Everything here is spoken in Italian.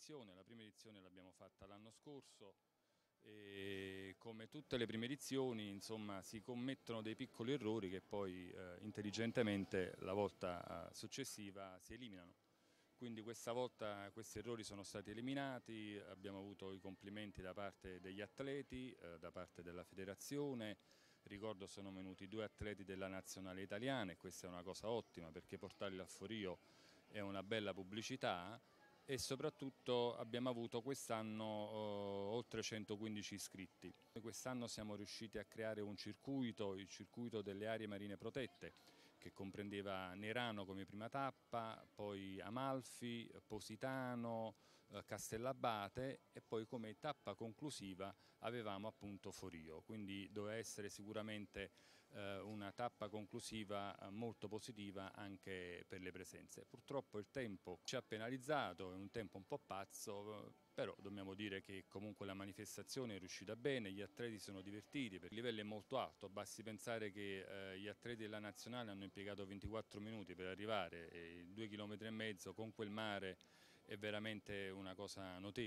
edizione. La prima edizione l'abbiamo fatta l'anno scorso e come tutte le prime edizioni, insomma, si commettono dei piccoli errori che poi intelligentemente la volta successiva si eliminano. Quindi questa volta questi errori sono stati eliminati, abbiamo avuto i complimenti da parte degli atleti, da parte della federazione. Ricordo sono venuti 2 atleti della nazionale italiana e questa è una cosa ottima perché portarli al Forio è una bella pubblicità e soprattutto abbiamo avuto quest'anno oltre 115 iscritti. Quest'anno siamo riusciti a creare un circuito, il circuito delle aree marine protette, che comprendeva Nerano come prima tappa, poi Amalfi, Positano, Castellabate e poi come tappa conclusiva avevamo appunto Forio, quindi doveva essere sicuramente una tappa conclusiva molto positiva anche per le presenze. Purtroppo il tempo ci ha penalizzato, è un tempo un po' pazzo, però dobbiamo dire che comunque la manifestazione è riuscita bene, gli atleti sono divertiti, perché il livello è molto alto, basti pensare che gli atleti della nazionale hanno impiegato 24 minuti per arrivare, e 2,5 km con quel mare è veramente una cosa notevole.